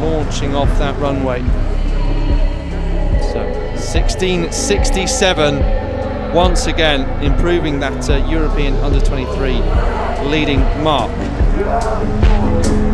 launching off that runway. So 16.67, once again improving that European under-23 leading mark.